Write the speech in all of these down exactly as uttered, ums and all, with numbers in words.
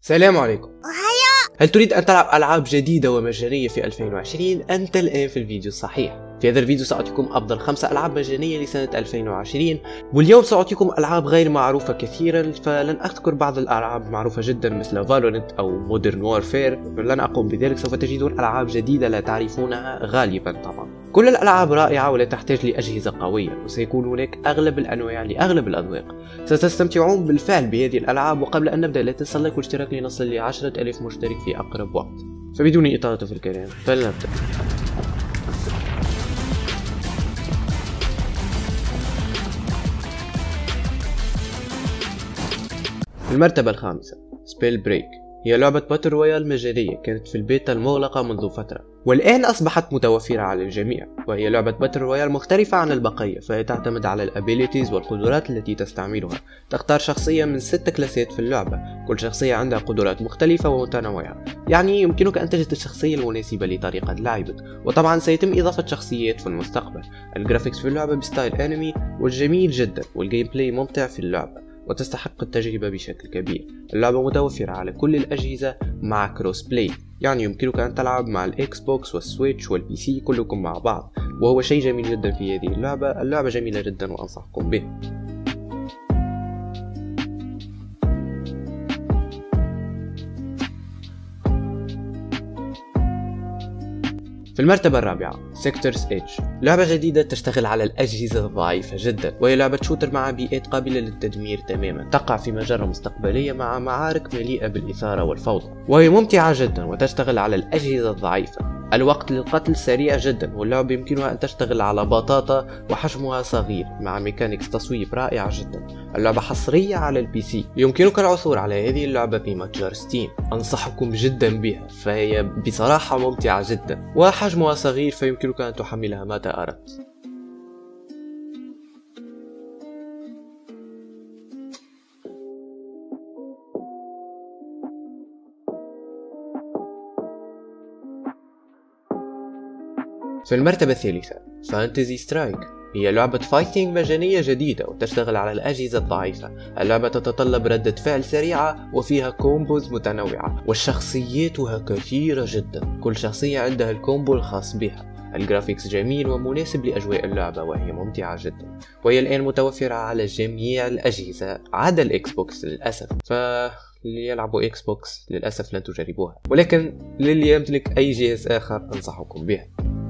السلام عليكم. وهيا. هل تريد أن تلعب ألعاب جديدة ومجانية في ألفين وعشرين؟ أنت الآن في الفيديو الصحيح. في هذا الفيديو سأعطيكم أفضل خمسة ألعاب مجانية لسنة ألفين وعشرين، واليوم سأعطيكم ألعاب غير معروفة كثيرا، فلن أذكر بعض الألعاب معروفة جدا مثل فالورنت أو مودرن وورفير، لن أقوم بذلك. سوف تجدون ألعاب جديدة لا تعرفونها غالبا طبعا. كل الألعاب رائعة ولا تحتاج لأجهزة قوية، وسيكون هناك أغلب الأنواع لأغلب الأذواق. ستستمتعون بالفعل بهذه الألعاب، وقبل أن نبدأ لا تنسى اللايك والاشتراك لنصل لعشرة آلاف مشترك في أقرب وقت. فبدون إطالة في الكلام فلنبدأ. في المرتبة الخامسة سبيل بريك، هي لعبة باتل رويال مجانية كانت في البيتا المغلقة منذ فترة، والآن أصبحت متوفرة على الجميع. وهي لعبة باتل رويال مختلفة عن البقية، فهي تعتمد على الابيليتيز والقدرات التي تستعملها. تختار شخصية من ست كلاسات في اللعبة، كل شخصية عندها قدرات مختلفة ومتنوعة، يعني يمكنك أن تجد الشخصية المناسبة لطريقة لعبك. وطبعا سيتم إضافة شخصيات في المستقبل. الجرافيكس في اللعبة بستايل أنمي والجميل جدا، والجيم بلاي ممتع في اللعبة وتستحق التجربة بشكل كبير. اللعبة متوفرة على كل الأجهزة مع كروس بلاي، يعني يمكنك أن تلعب مع الإكس بوكس والسويتش والبي سي كلكم مع بعض، وهو شيء جميل جدا في هذه اللعبة. اللعبة جميلة جدا وأنصحكم به. في المرتبة الرابعة سيكتورز إيدج، لعبة جديدة تشتغل على الأجهزة الضعيفة جدا، وهي لعبة شوتر مع بيئات قابلة للتدمير تماما. تقع في مجرة مستقبلية مع معارك مليئة بالإثارة والفوضى، وهي ممتعة جدا وتشتغل على الأجهزة الضعيفة. الوقت للقتل سريع جدا، واللعبة يمكنها أن تشتغل على بطاطا وحجمها صغير مع ميكانيكس تصويب رائعة جدا. اللعبة حصرية على البي سي، يمكنك العثور على هذه اللعبة بمتجر ستيم. أنصحكم جدا بها، فهي بصراحة ممتعة جدا، وحجمها صغير فيمكنك أن تحملها متى أردت. في المرتبة الثالثة فانتزي سترايك، هي لعبة فايتنج مجانية جديدة وتشتغل على الأجهزة الضعيفة. اللعبة تتطلب ردة فعل سريعة وفيها كومبوز متنوعة، وشخصياتها كثيرة جدا، كل شخصية عندها الكومبو الخاص بها. الجرافيكس جميل ومناسب لأجواء اللعبة، وهي ممتعة جدا، وهي الآن متوفرة على جميع الأجهزة عدا الإكس بوكس للأسف. ف اللي يلعبوا إكس بوكس للأسف لن تجربوها، ولكن للي يمتلك أي جهاز آخر أنصحكم بها.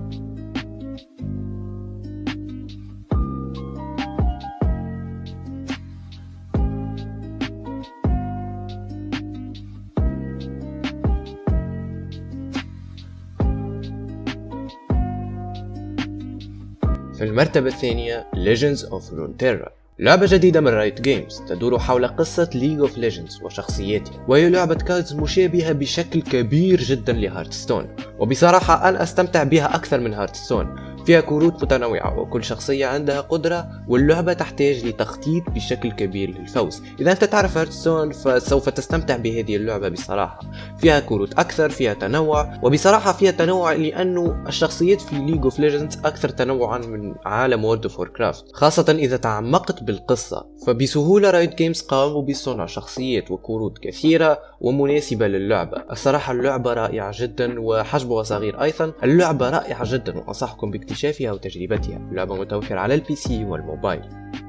في المرتبة الثانية Legends of Runeterra، لعبة جديدة من رايت جيمز تدور حول قصة ليج اوف ليجندز وشخصياتها، وهي لعبة كاردز مشابهة بشكل كبير جدا لهارتستون، وبصراحة أنا أستمتع بها أكثر من هارتستون. فيها كروت متنوعة وكل شخصية عندها قدرة، واللعبة تحتاج لتخطيط بشكل كبير للفوز. إذا أنت تعرف هارتستون فسوف تستمتع بهذه اللعبة بصراحة. فيها كروت أكثر، فيها تنوع، وبصراحة فيها تنوع لأنه الشخصيات في ليج اوف ليجندز أكثر تنوعا من عالم وورد اوف ووركرافت، خاصة إذا تعمقت بالقصة. فبسهولة رايت جيمز قاموا بصنع شخصيات وكروت كثيرة ومناسبة للعبة. الصراحة اللعبة رائعة جدا وحجمها صغير أيضا. اللعبة رائعة جدا وأنصحكم باكتشافها وتجربتها. اللعبة متوفرة على البي سي والموبايل.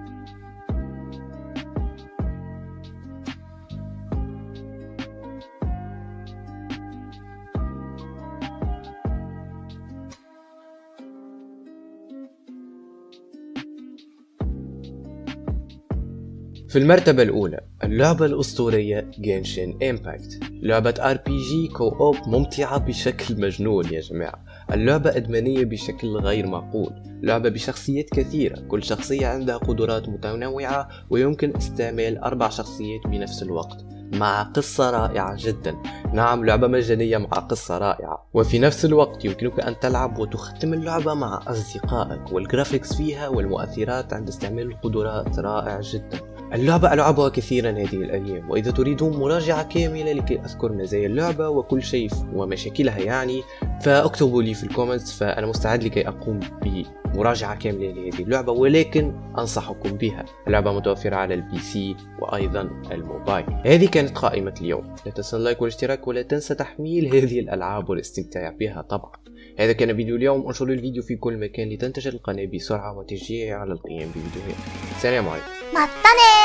في المرتبة الأولى اللعبة الأسطورية جينشين إمباكت، لعبة آر بي جي كو أوب ممتعة بشكل مجنون يا جماعة. اللعبة إدمانية بشكل غير معقول، لعبة بشخصيات كثيرة، كل شخصية عندها قدرات متنوعة، ويمكن استعمال أربع شخصيات بنفس الوقت مع قصة رائعة جدا. نعم، لعبة مجانية مع قصة رائعة، وفي نفس الوقت يمكنك أن تلعب وتختم اللعبة مع أصدقائك، والجرافيكس فيها والمؤثرات عند استعمال القدرات رائع جدا. اللعبة ألعبها كثيرا هذه الأيام، وإذا تريدون مراجعة كاملة لكي أذكر مزايا اللعبة وكل شيء ومشاكلها يعني، فاكتبوا لي في الكومنتس، فأنا مستعد لكي أقوم مراجعة كاملة لهذه اللعبة، ولكن أنصحكم بها. اللعبة متوفرة على البي سي وأيضا الموبايل. هذه كانت قائمة اليوم، لا تنسى اللايك والاشتراك، ولا تنسى تحميل هذه الألعاب والاستمتاع بها طبعا. هذا كان فيديو اليوم، انشروا الفيديو في كل مكان لتنتشر القناة بسرعة وتشجيعي على القيام بفيديوهات. سلام عليكم.